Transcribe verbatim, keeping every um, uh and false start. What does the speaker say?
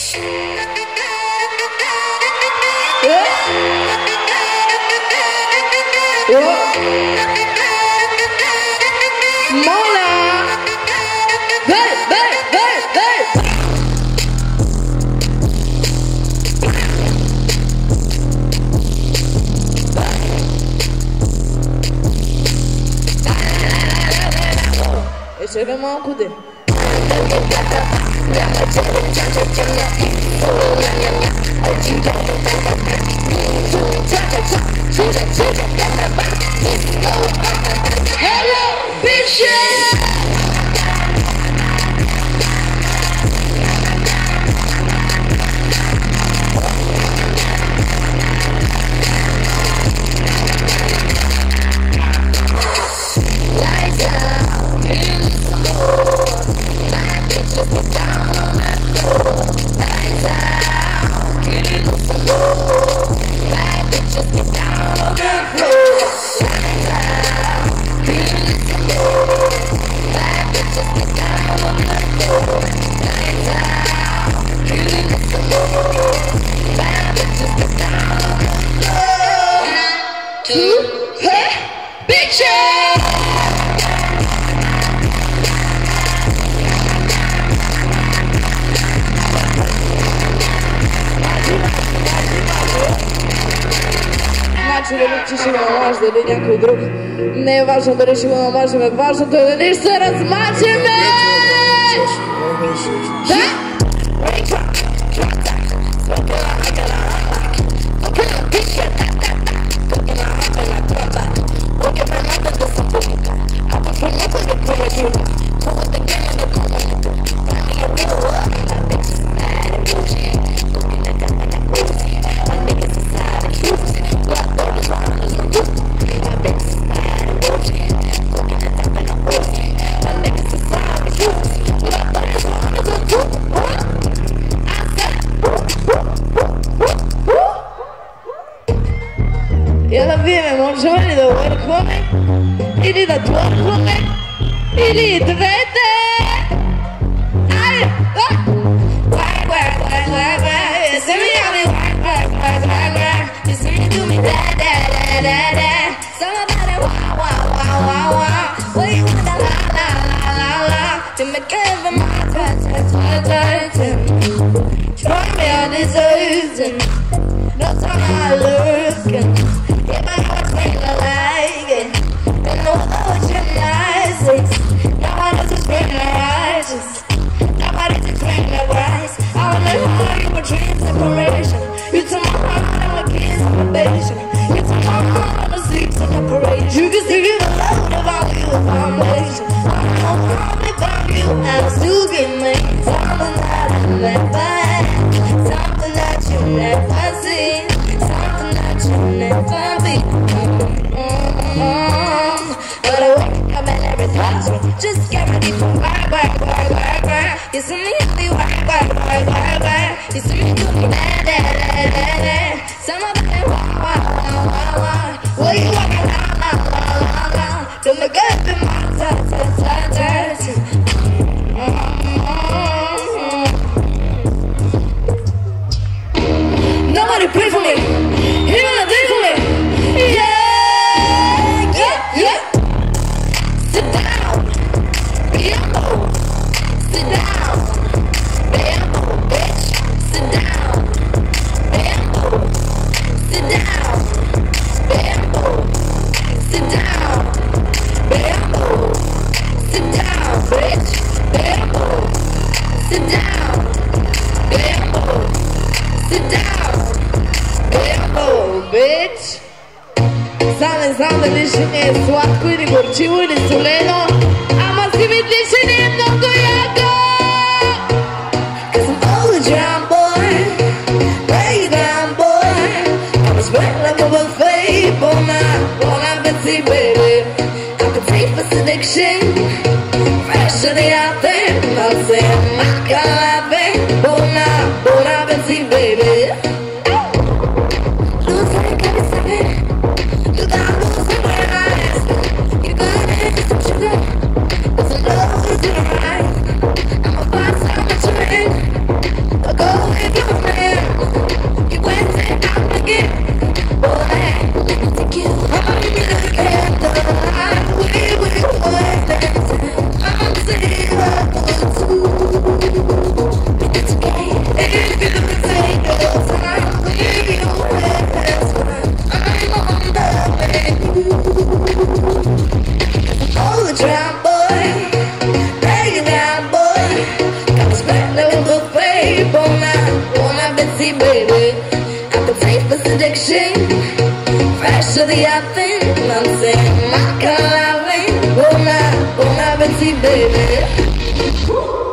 Esse é meu manco dele. Hello, bitches! Важно ли някой друг? Не е важно дали ще го намажем, важното е дали ще се размачеме! Да? Можем ли да върхваме или да твърхваме или и двете? Айде! Whack, whack, whack, whack, whack. You see me on me, whack, whack, whack, whack, whack. You see me do me da, da, da, da, da. Somebody wow, wow, wow, wow, wow. Well, you want that la, la, la, la, la. To make every my touch, touch, touch, touch. Try me on this earth and no time I look and if my heart feels like it, and no ocean rises, nobody to bring the rises, nobody to bring the rise. I wanna know you were dreams separation. You took my heart and my kids on probation. You took my heart and sleep in operation. You can still give a load of all you a foundation. I don't know if I'm you, and I still get me something that I never had, something that you never seen, something that you never be. Mm-hmm. But I wake up and everything's wrong. Just get ready for work, work, work, work, work. You see me on the work, work, work, work, work. You see me do me da, da, da, da, da. Somebody wow, wow, wow, wow, wow. Well, you walk around, la, la, la, la. To make up in my touch, touch, touch, touch. Nobody pray for me, even a day for me. Yeah, yeah, yeah. Sit down, bimbo. Sit down, bimbo, bitch. Sit down, bimbo. Sit down, bimbo. Sit down, bimbo. Sit down, bitch. Bimbo. Sit down, bimbo. Sit down, bimbo, bitch. Сам не знам дали ще не е сладко или горчиво или солено, ама си мисли, че не е много яко. Cause I'm all down, boy, lay down, boy. I'm a spread like a buffet, bon bon appetit, baby. I can taste this addiction, freshly out there. I'm saying, my God, laughing, bon bon appetit, baby. Looks like every second. You gotta lose it when I ask you. You gotta have some sugar. There's a love to the right. I'm a box, I'm a train. I'll go ahead. baby. Appetite for seduction, fresh to the oven. I'm saying, my God, bon appetit, baby.